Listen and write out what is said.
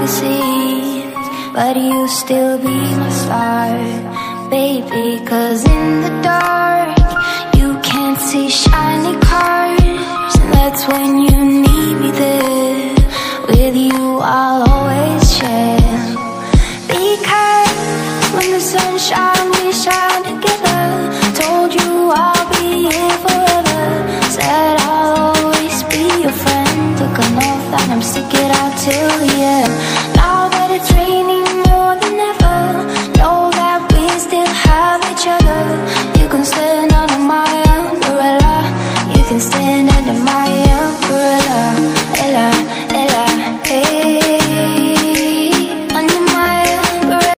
see, but you still be my star, baby. 'Cause in the dark you can't see shiny cars, and that's when you